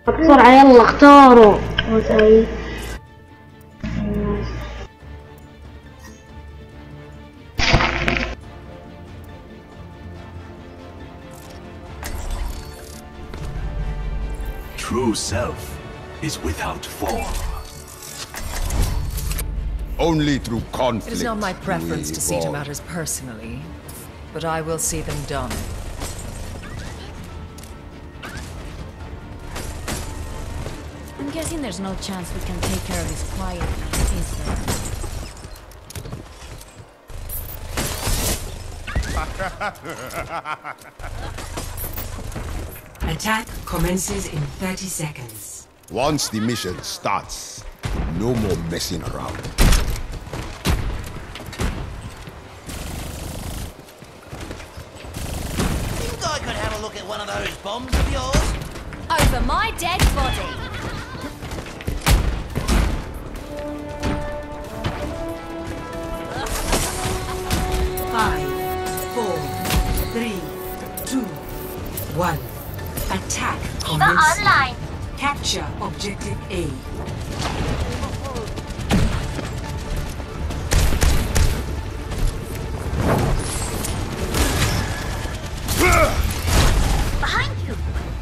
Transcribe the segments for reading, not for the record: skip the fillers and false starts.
بسرعة يلا اختاروا. True self is without form. Only through conflict. It is not my preference to see to matters personally, but I will see them done. I'm guessing there's no chance we can take care of this quietly, is there? Attack commences in 30 seconds. Once the mission starts, no more messing around. Think I could have a look at one of those bombs of yours? Over my dead body! Five, 4, 3, 2, 1. Attack commences. Online! Capture objective A. Behind you!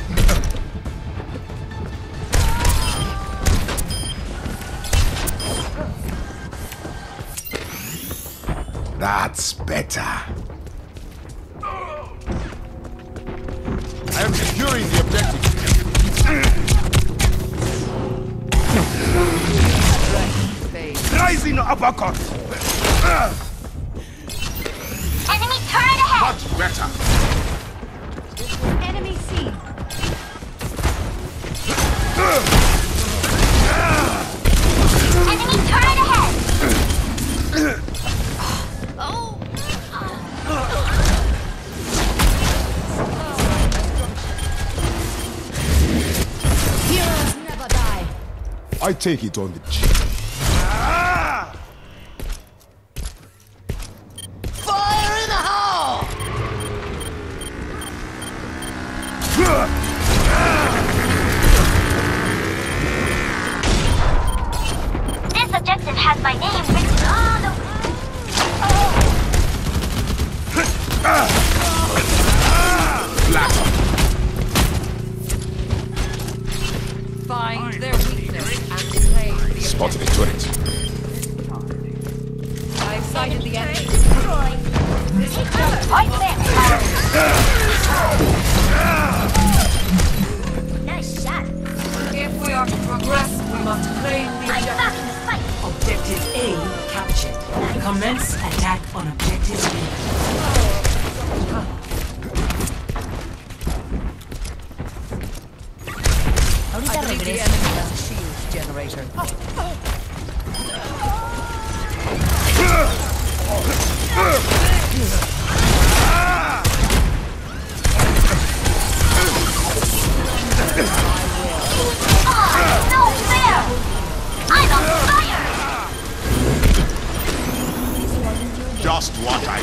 That's better. I am securing the objective. Rising uppercut. Enemy turret ahead! Much better. Enemy C! Enemy turret ahead! Oh! Heroes never die! I take it on the chin. Fire in the hole! This objective has my name written all over. Find their weakness and claim the Spotted a turret. I've sighted the enemy. Point there! Nice shot! If we are to progress, we must claim the I'm objective. back in the fight! Objective A captured. Commence attack on objective B. I believe the enemy has a shield generator. No fair! I'm on fire! Just what I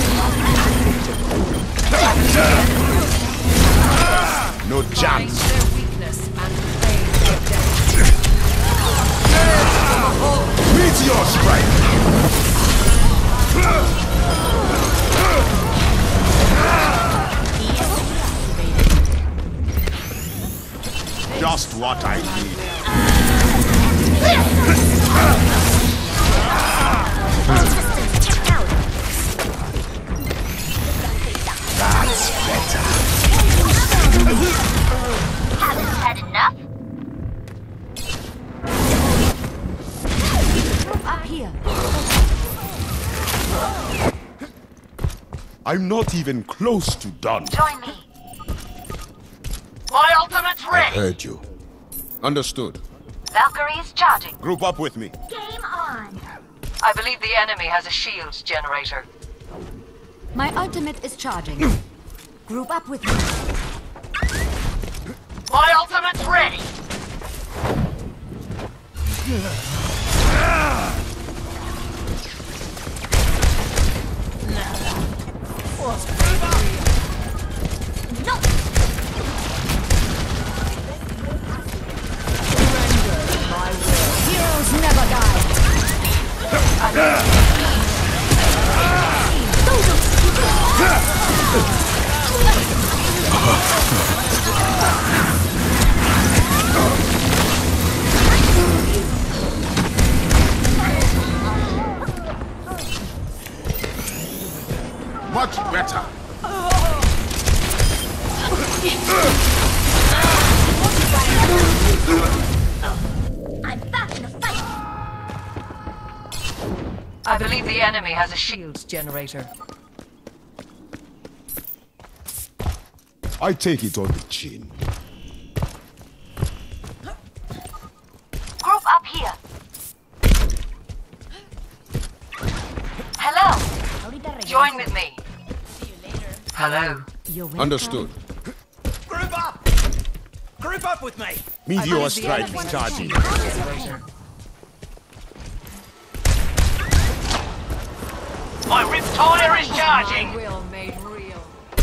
need. No Find chance. their weakness and claim the objective. Meteor strike. Just what I need. That's better. Haven't had enough? Up here. I'm not even close to done. Join me. My ultimate's I ready! heard you. Understood. Valkyrie is charging. Group up with me. Game on. I believe the enemy has a shield generator. My ultimate is charging. Group up with me. My ultimate's ready! No! Much better. I'm back in the fight. I believe the enemy has a shield generator. I take it on the chin. Group up here. Hello. Join with me. Hello. Understood. Group up! Group up with me! Meteor strike charging. My Riptire is charging! Will made real.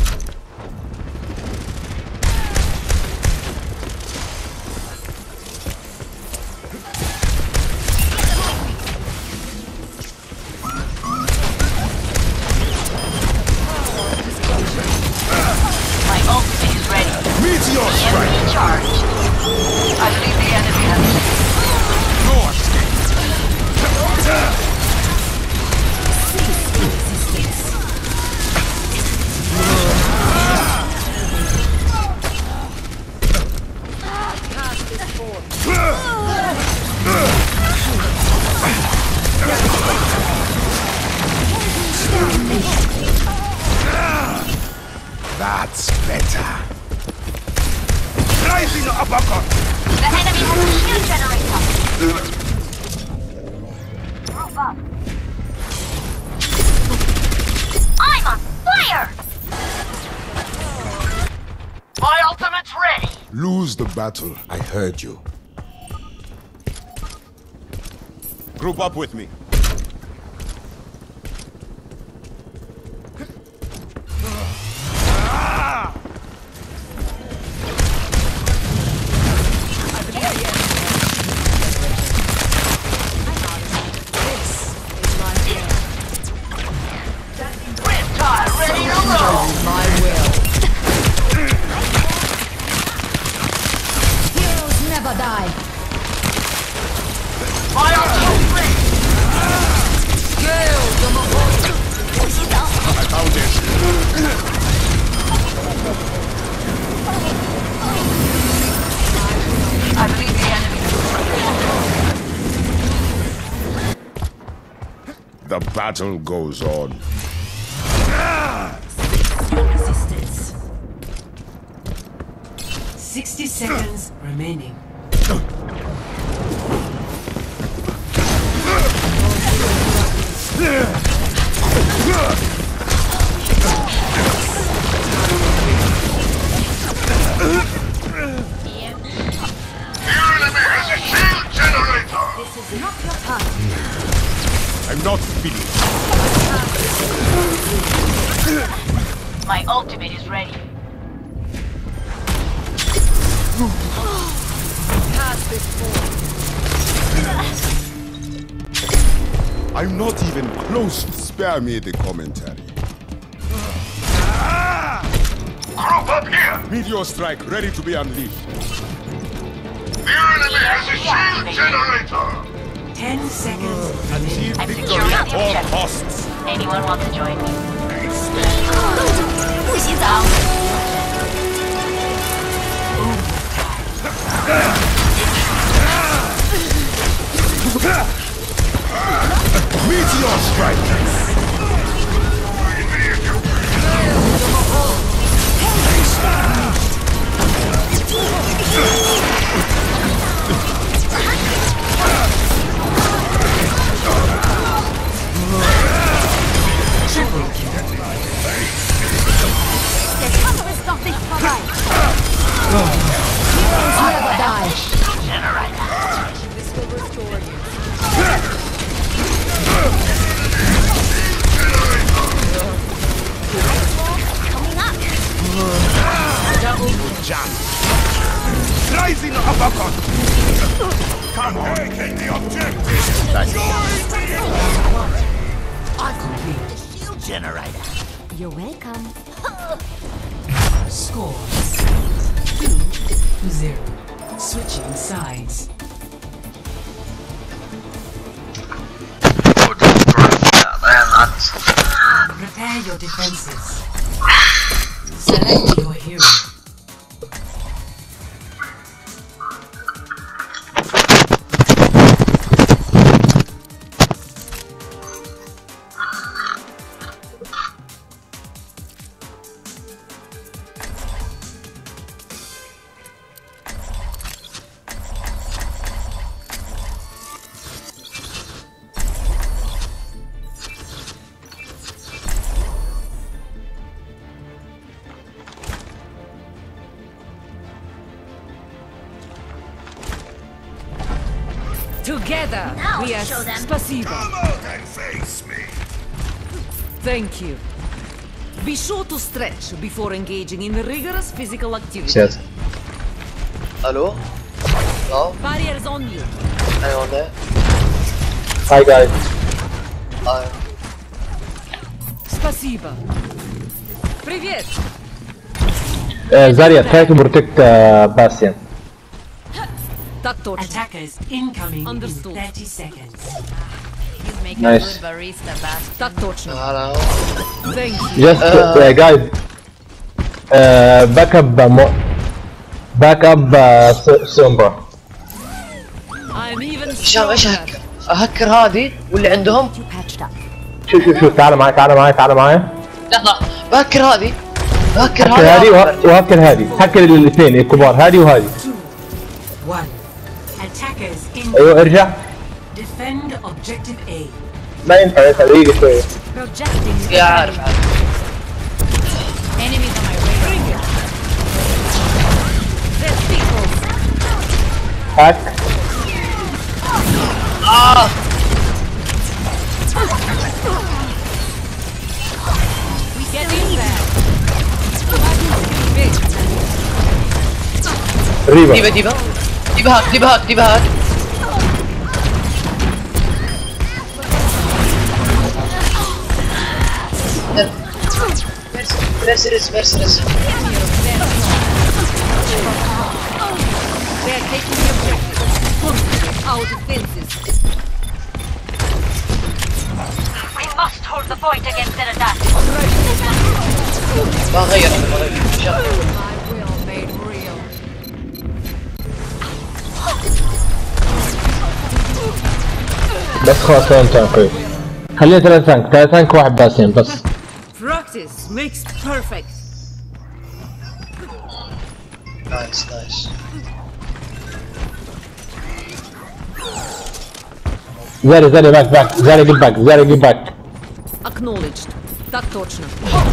My ultimate is ready. Meteor strike. Enemy charged. I believe the enemy has a shield. No escape. That's better. Rising uppercut. The enemy has a shield generator. Group up. I'm on fire! My ultimate's ready! Lose the battle. I heard you. Group up with me. Riptire ready to roll! My will. Heroes never die. My ultimate's ready! I found it. I believe the enemy has The battle goes on. Resistance. 60 seconds remaining. This is not your time. I'm not finished. My ultimate is ready. I'm not even close. Spare me the commentary. Group up here. Meteor strike ready to be unleashed. The enemy has a shield generator. 10 seconds remaining. Achieve I'm victory securing at the all objective. costs. Anyone want to join me? Push it out. Meteor strike. Never die. This will restore you. Rising uppercut. Come on, take the objective. Shield generator. You're welcome. Score 2-0. Switching sides. Prepare your defenses. Select your hero. Together, Now we are show them. Spasibo. Come out and face me. Thank you. Be sure to stretch before engaging in rigorous physical activity. Shit. Hello? Hello? Barriers on you. Anyone there? Hi guys. Hi. Spasibo. Привет. Zarya, try to protect Bastion. Так точно. Attackers incoming Understood. in 30 seconds. You make Nice. a good barista, Bastion. Так точно. Hello? Thank you. Just guys, back up Sombra. I'm even هشام ايش stronger. اهكر هذه واللي عندهم؟ You patched up. شوف تعال معي لحظة بهكر هذه بهكر هكر هذه هذه وهكر هذه، هكر الاثنين الكبار، هذه وهذه. 1. Attackers in. ايوه ارجع. Defend objective A. ما ينفع دقيقة شوية. Projecting. يا عارف Enemies on my radar. There's people. هاك. We get in there. Big. ريبا. ديبا هاك مرسرس They're taking the objective. Concentrate our defenses. We must hold the point against their attack. ما غير My will made real. بس خلاص تانك. خلينا 3 تانك واحد باسين بس. Practice makes perfect. نايس Zari back. Zari get back. Acknowledged. Так точно.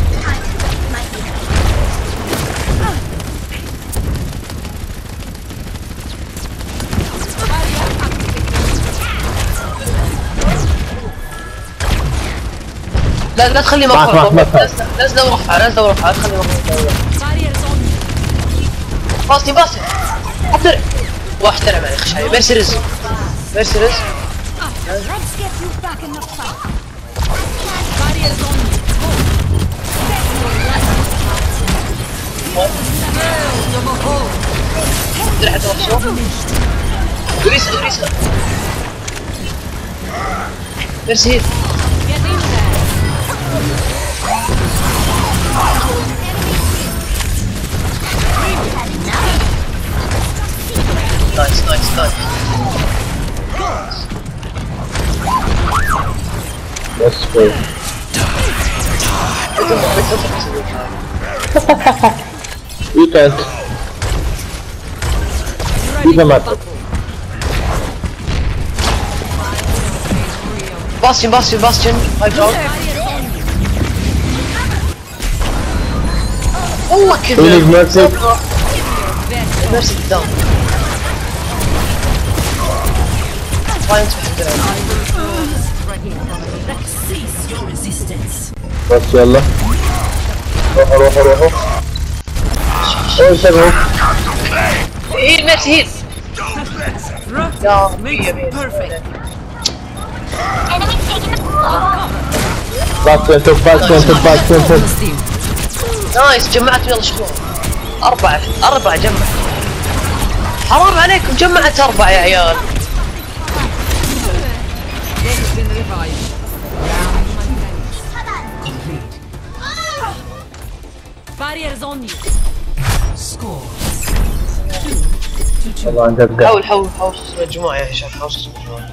لا تخلي مفروض معك. لازم ارفع تخلي مفروض Barriers on you. باصي احترم واحترم عليك شاي مرسرز Let's get you back in the fight. Barriers on you. درع توصل دريس مرسيد Get in there. نايس بس كويس. You can't. Even matter. Bastion high ground والله You need كذا mercy. مرسي down فاين Cease your resistance. بس يلا. روحوا. انتبهوا. هيل مرسي هيل Practice makes perfect. Bastion. Team. نايس جمعت يلا شغل. أربعة جمع. حرام عليكم جمعت 4 يا عيال. Barriers on you. Score. والله عن جد حاول تصل الجماعة يا هشام حاول تصل الجماعة.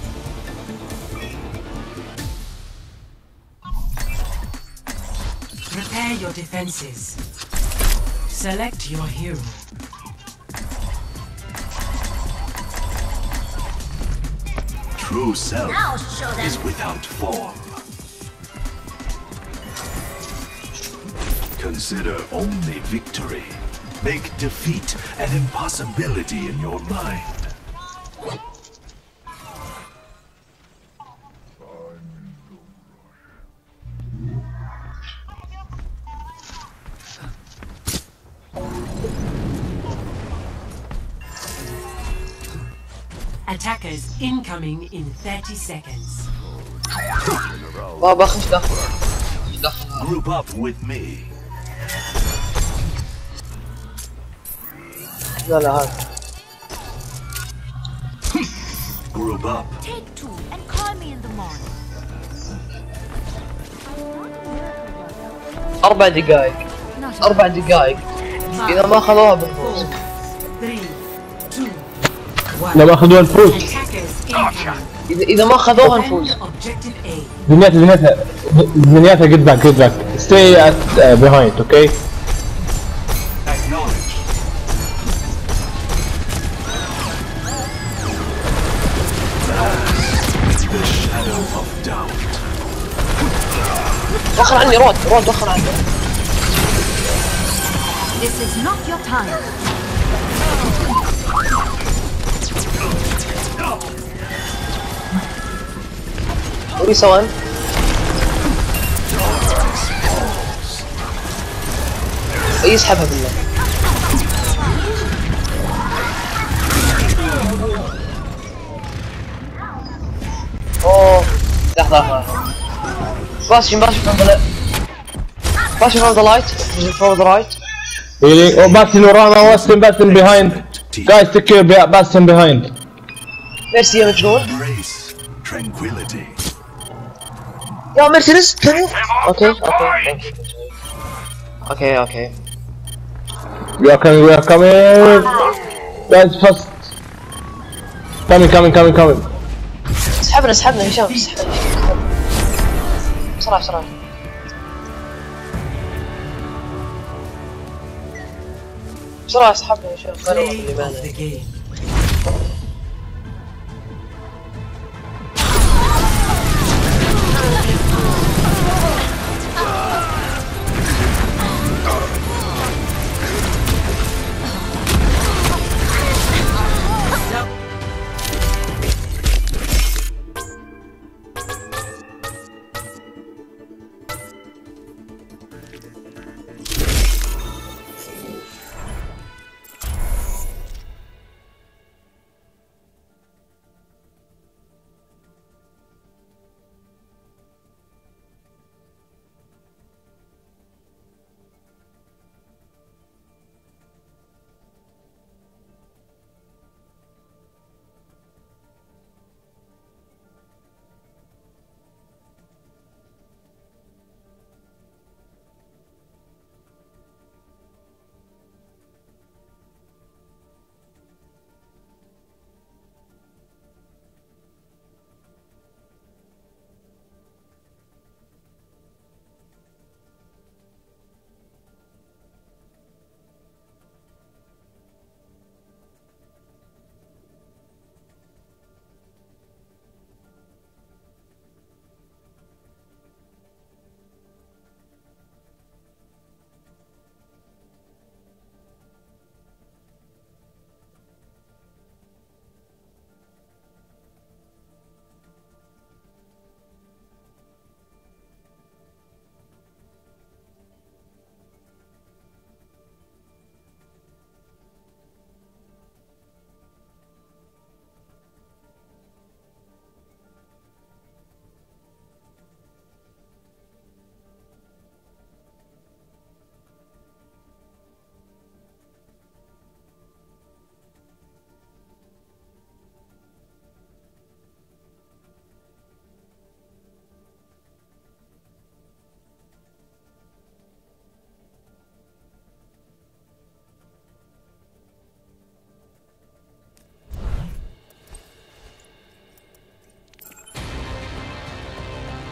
Prepare your defenses. Select your hero. True self Now show them. is without form. Consider only victory. Make defeat an impossibility in your mind. Attackers incoming in 30 seconds. بابا خش داخل. Group up with me. لا هذا. Group up. Take 2 and call me in the morning. 4 دقائق. 4 دقائق. إذا ما أخذوها بنفوز. 3, 2, 1. لما اخذوها نفوز. Attackers incoming. إذا ما أخذوها نفوز. Objective A. زنياتها get back. Stay at behind, okay? Acknowledge. The shadow of doubt. وخر عني رود وخر عني. This is not your time. وري سوان. يسحبها بالله. اوه لحظة باش from the light. From the right. Healing. Oh, Bastion ورانا. Bastion behind. Guys, take care. Bastion behind. ميرسي يا مجنون. Embrace tranquility. يا مرسيدس. اوكي. We are coming. Guys, first. Coming. اسحبنا هشام بسرعة. بسرعة اسحبنا هشام. Play of the game.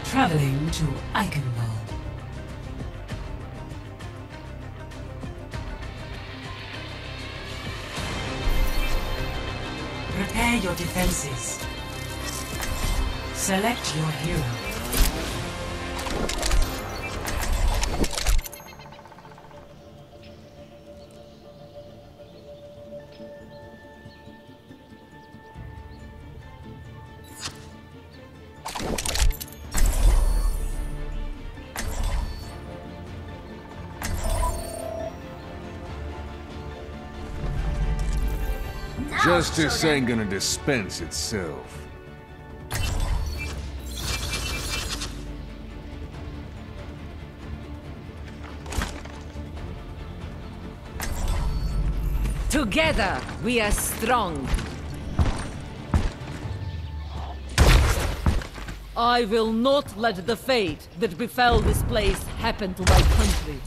Traveling to Eichenwald. Prepare your defenses. Select your hero. Justice ain't gonna dispense itself. Together, we are strong. I will not let the fate that befell this place happen to my country.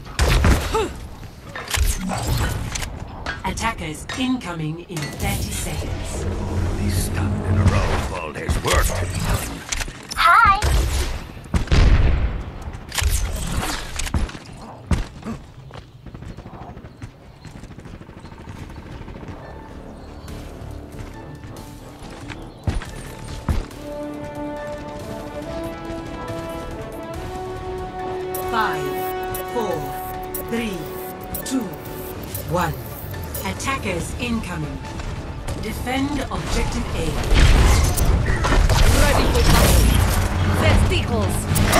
Attackers incoming in 30 seconds. He's stunned in a row called his work to be done. Hi. Five, 4, 3, 2, 1. Attackers incoming. Defend objective A. Ready for battle. Testicles.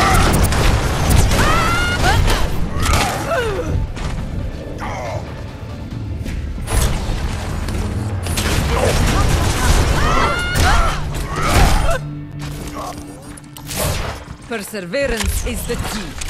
Perseverance is the key.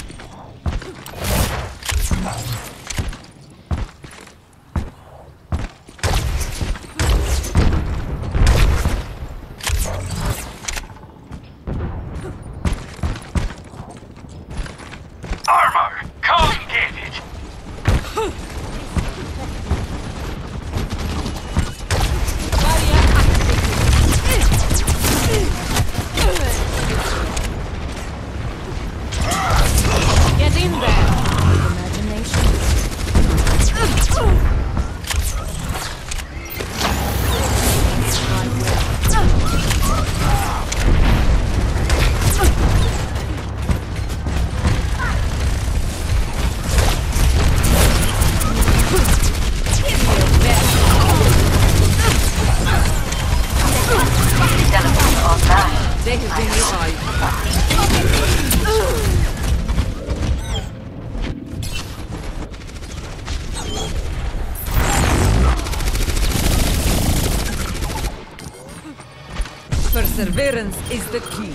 Perseverance is the key.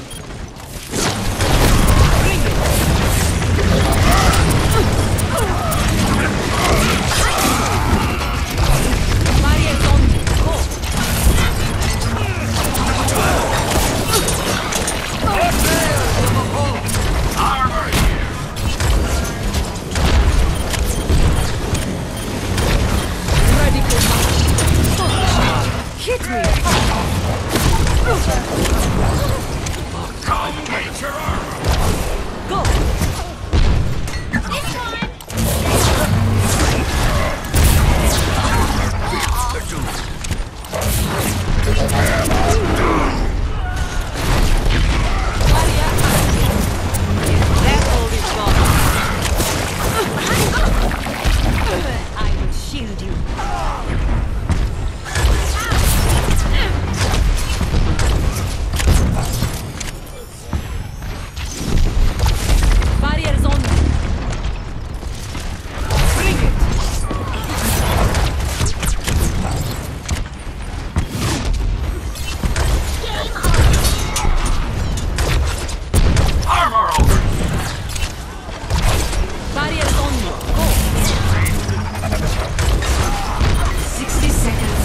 Bring it! Barriers on you. Go! Armor here! Ready for battle. Hit me! Come get your armor! Go! This one. That all is gone. I will shield you. Barriers on you. Bring it. Armor over! Barriers on you. Go. 60 seconds.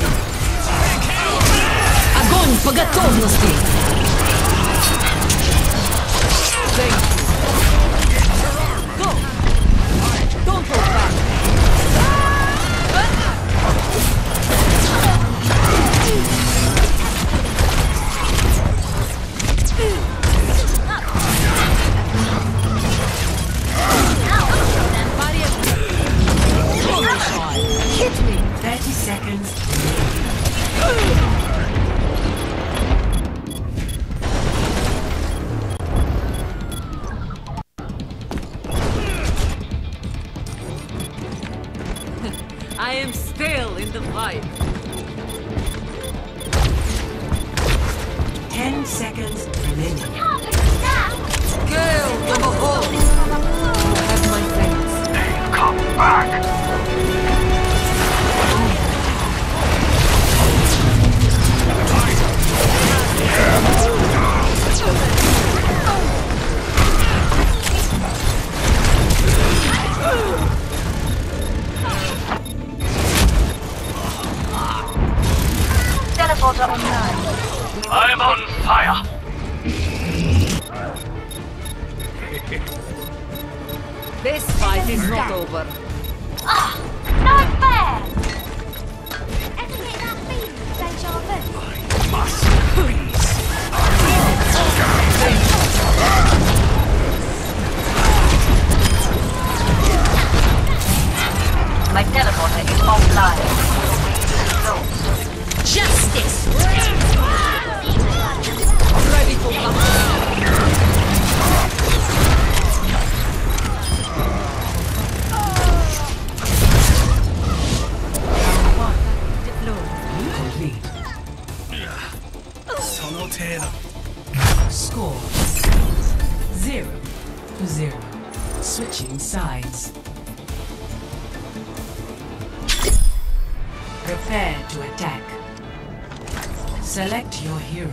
Огонь по готовности. Thank you. Go. Don't hold back. 5. 10 seconds remaining. Gale from a hole. You have my thanks. Come back! Teleporter online. I'm on fire! This fight is not over. Ah, no fair! Ever get that feeling of deja vu? Must please! My teleporter is offline. Justice! Ready for battle. Complete. Score 0-0. Switching sides. Prepare to attack. Select your hero.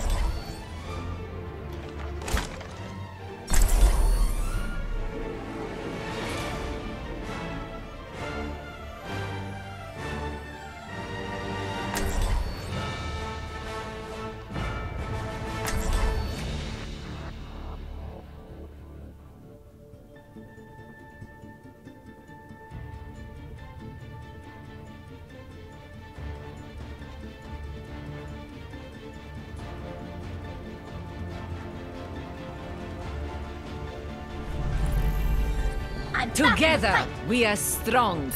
Together, we are strong.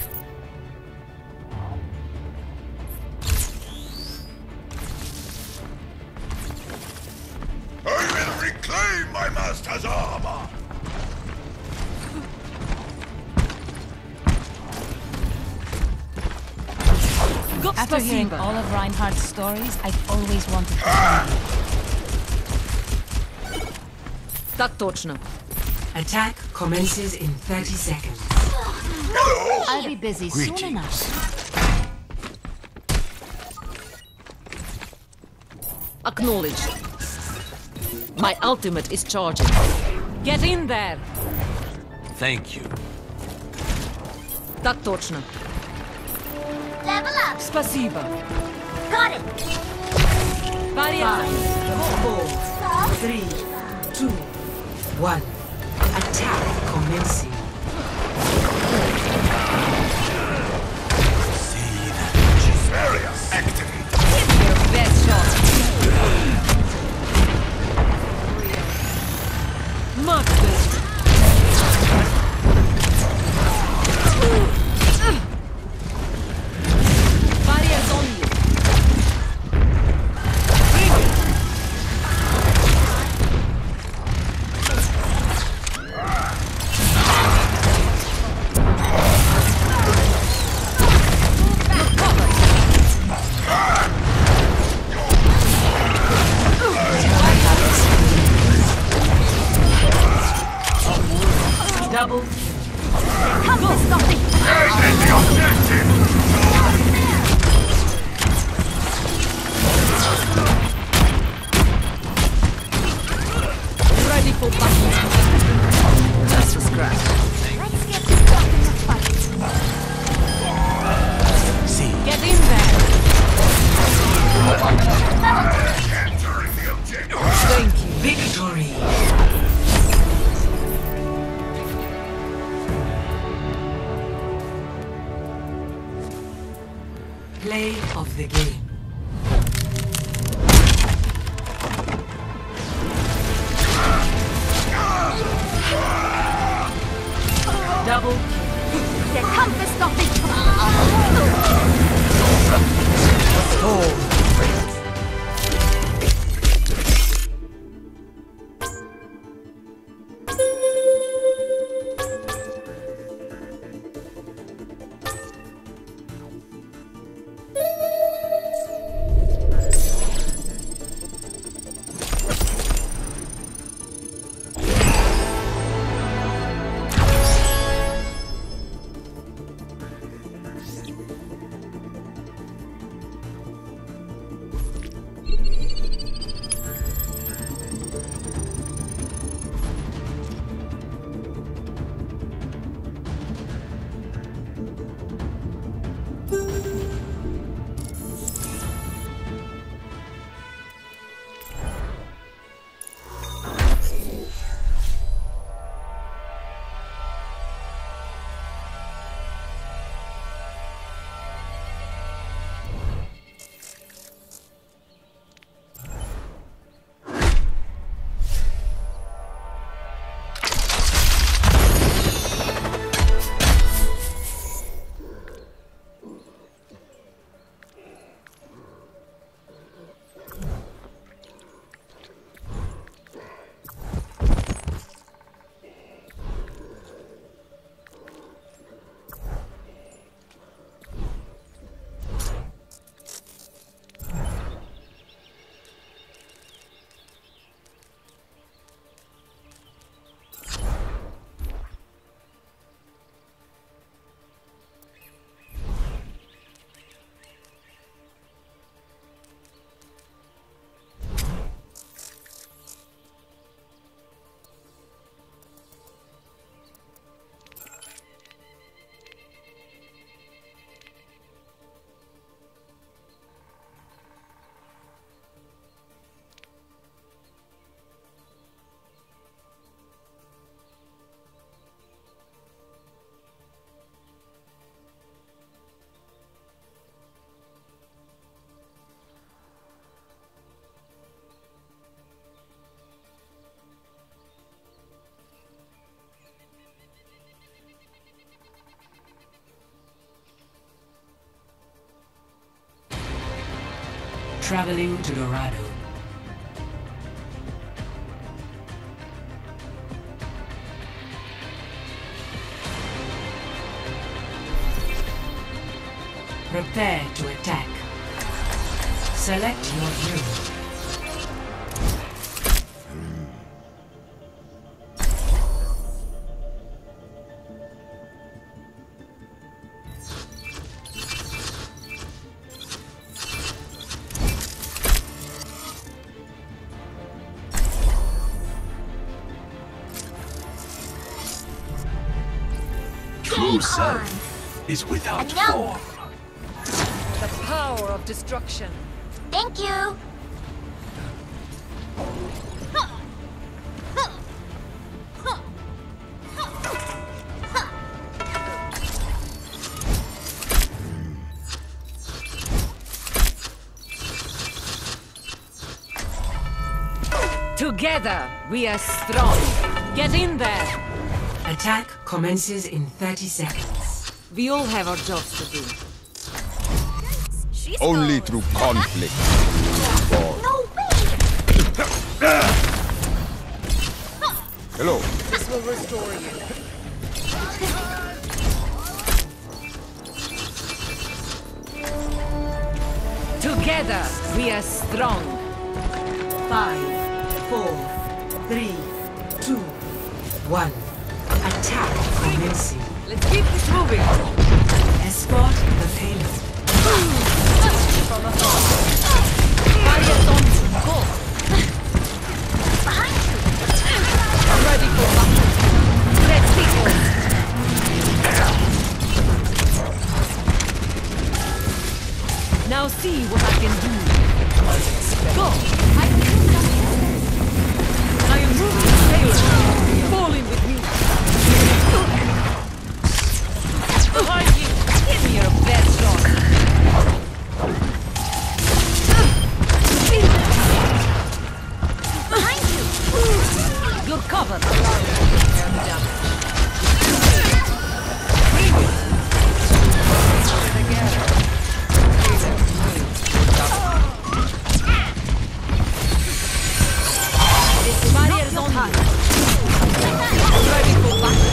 I will reclaim my master's armor! After hearing all of Reinhardt's stories, I've always wanted to find you. Так точно. Attack commences in 30 seconds. I'll be busy soon enough. Acknowledged. My ultimate is charging. Get in there. Thank you. Так точно. Level up. Спасибо. Got it. Barrier. 4, 3, 2, 1. Attack commencing. Barrier activate! Your best shot. Much better. Barriers on you. Double. Come to stop it. The objective! Ready for battle. Just a scratch. Let's get back in the fight. Get in there. Entering the objective! Thank you. Victory. Play of the game. Double kill. They come to stop it. Traveling to Dorado. Prepare to attack. Select your hero. True self is without form. The power of destruction. Thank you. Together, we are strong. Get in there. Attack commences in 30 seconds. We all have our jobs to do. Only through conflict. Hello. This will restore you. Together, we are strong. 5, 4, 3, 2, 1. Attack commencing. Let's keep this moving. Escort the payload. From afar. Fire zones, go. Behind you. Ready for battle. Let's go. Now see what I can do. Go. I am moving the payload. Fall in with me. Behind you. Give me your best shot. Behind you. You're covered. Barriers on high. Ready for battle.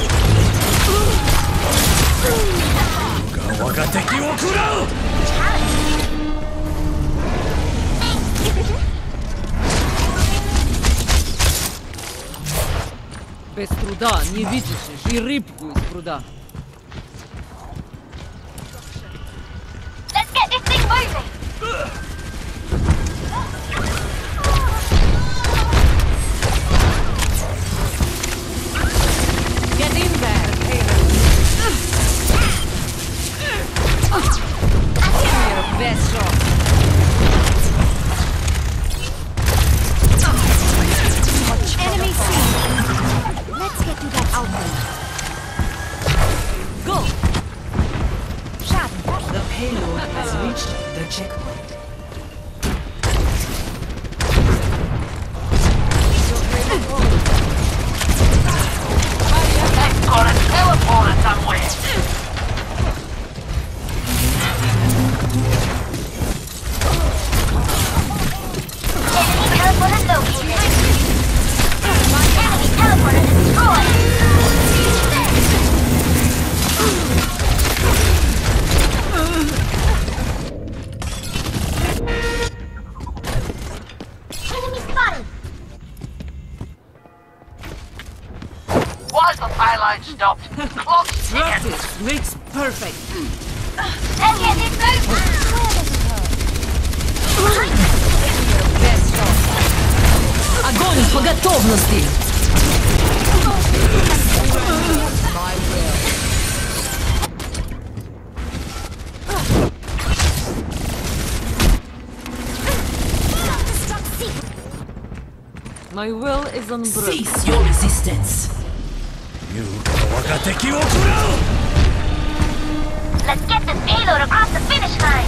Без труда не видишь и рыбку из пруда. Let's get this thing moving. Get in there, Taylor. Give me your best shot. Enemy seen. Let's get to that outpost. Go. The payload has reached the checkpoint. They've got a teleporter somewhere. Enemy teleporter located. Enemy teleporter destroyed. Enemy spotted. Why's the payload stopped? Clock's ticking. Practice makes perfect. Let's get this moving. Best shot. Огонь по готовности. My will. My will is on break. Cease your resistance. Let's get this payload across the finish line.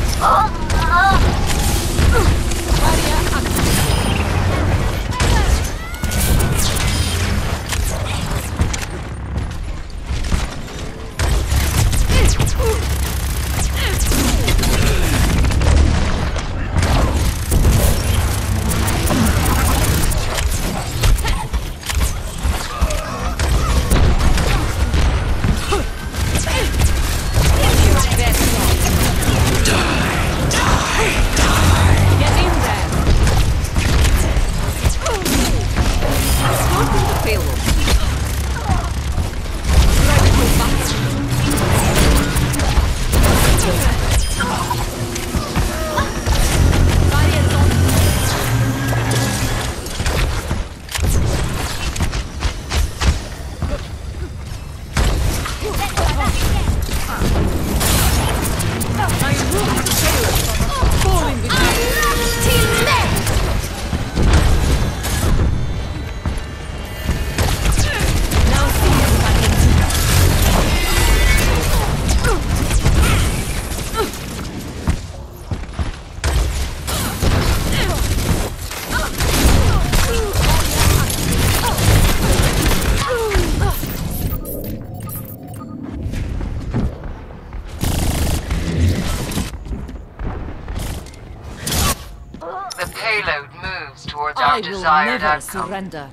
I will never surrender.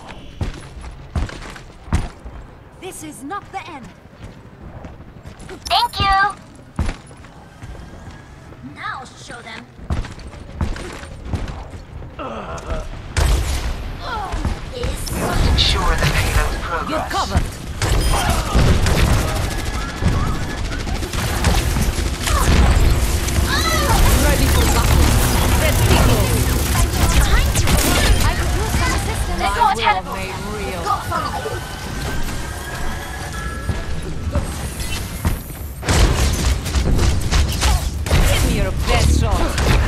This is not the end. Thank you. Now I'll show them. Must ensure the payload progress. You're covered. Ready for battle. Let's go. Time to I could use some assistance. Let's go teleport. Made real. Give me your best shot.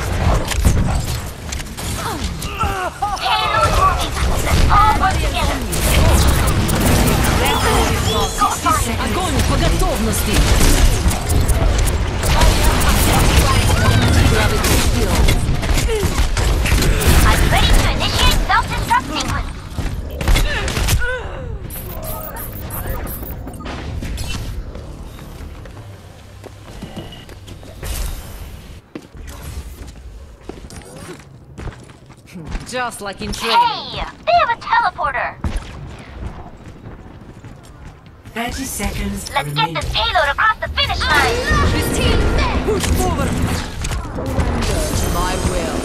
Payload working. All work together. Огонь по готовности. I'm ready to initiate self-destruct sequence. Just like in training. Hey, they have a teleporter. 30 seconds Let's get remain. this payload across the finish line. Christine, push forward. My will.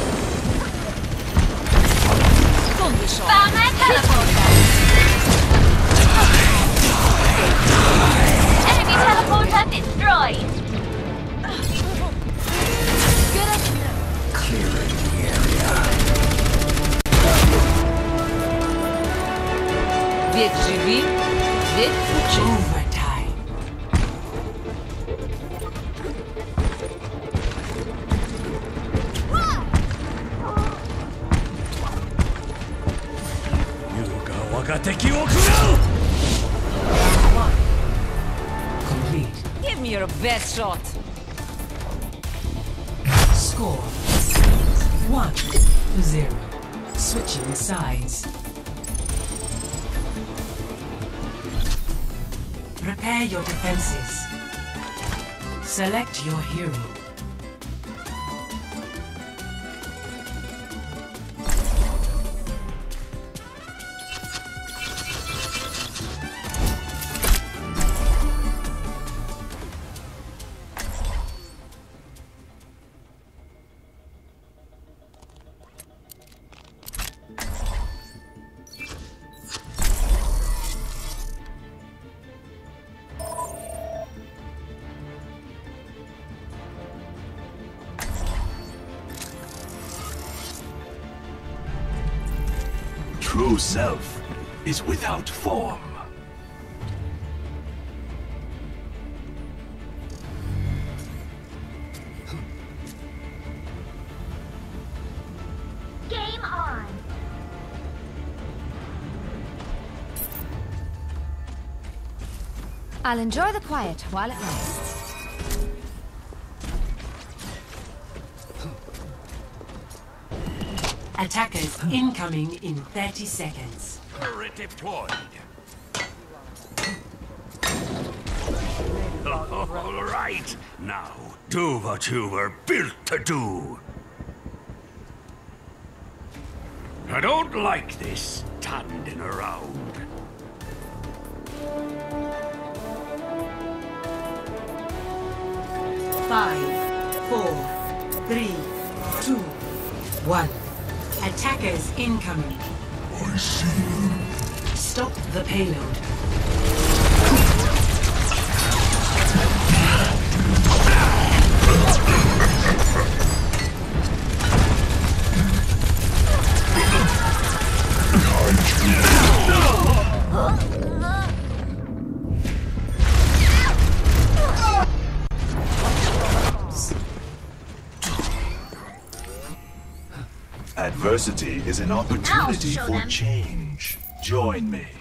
Don't be shy. Found my teleporter. Enemy teleporter destroyed. Clearing the area. Ведь живи, ведь учи. Overtime. Complete. Give me your best shot. Score 1-0. Switching sides. Prepare your defenses. Select your hero. True self is without form. Game on. I'll enjoy the quiet while it lasts. Attackers incoming in 30 seconds. Turret deployed. All right. Now, do what you were built to do. I don't like this standing around. Five, 4, 3, 2, 1. Attackers incoming. I see them. Stop the payload. Adversity is an opportunity show for them. change. Join me.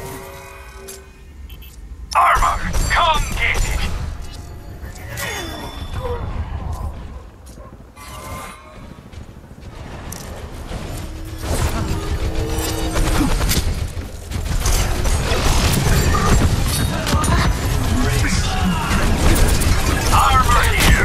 Armor, come get it! Armor here!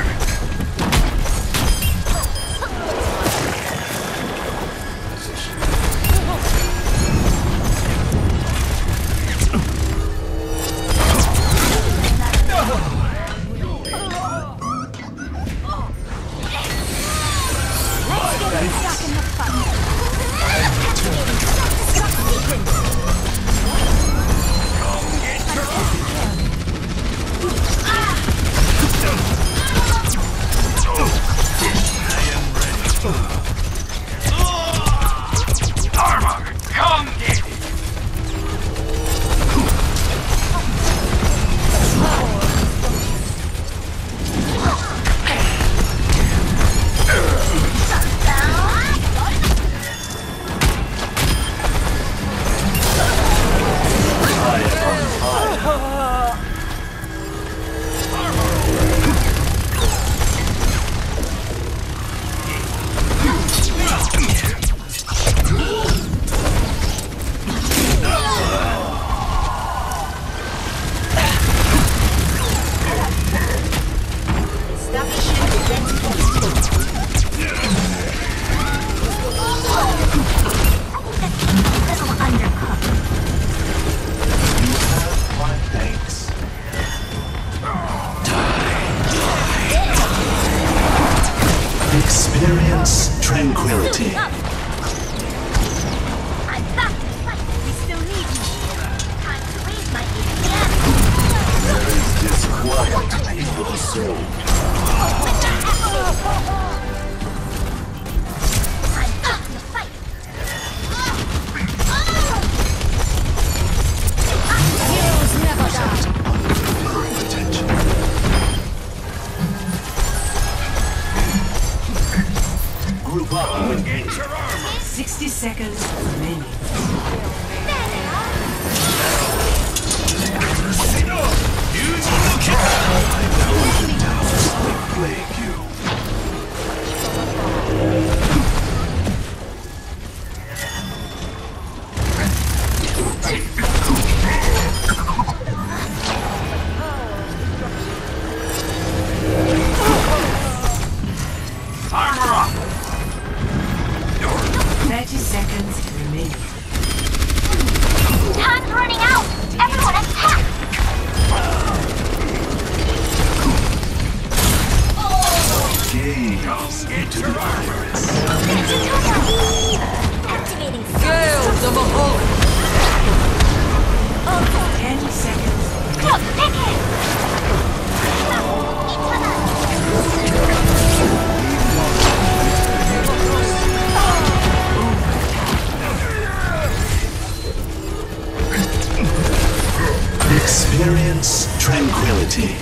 Experience tranquility.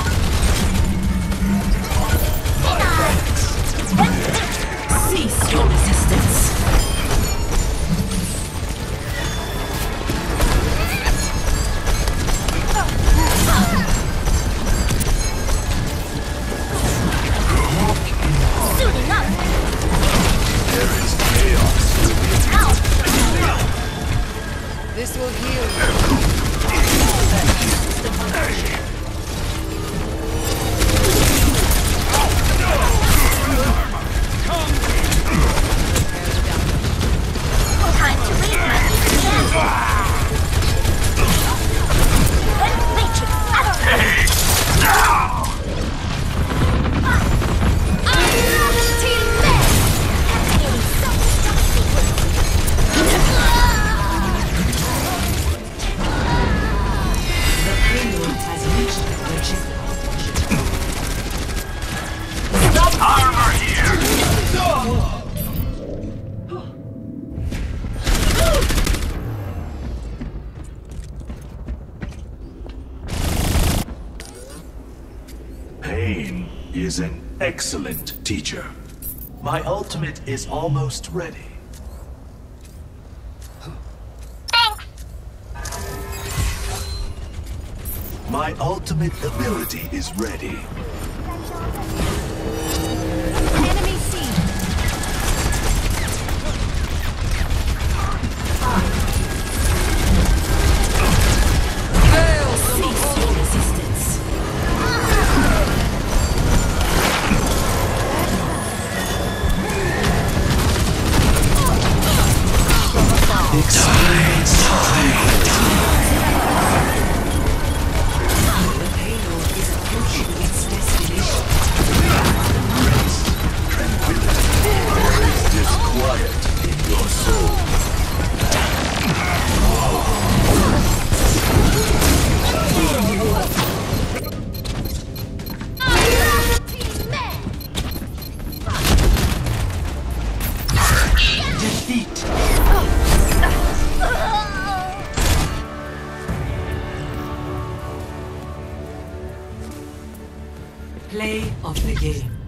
Cease your resistance. Suiting up. There is chaos within. This will heal you. Time to raise my EPM. Matrix activated. Team Med. Activating self-destruct sequence. The payload has reached the checkpoint. Armor here! Pain is an excellent teacher. My ultimate is almost ready. Thanks. My ultimate ability is ready. Enemy seen. Cease your resistance. The payload is approaching its destination. There is disquiet in your soul. Team Med. Defeat. Play of the game.